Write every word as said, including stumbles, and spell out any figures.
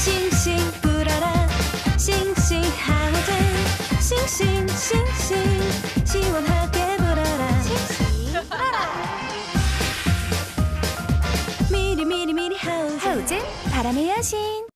싱싱 불어라 싱싱하거든 싱싱싱싱 시원하게 불어라 싱싱 불어라 미리 미리 미리 하우젠 하우젠 바람의 여신